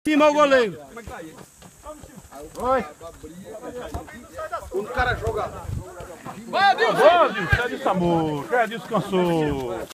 Cima o goleiro. Oi. Quando o cara joga. Vai, Adilson! Ó, Adilson, é disso, amor. Já descansou.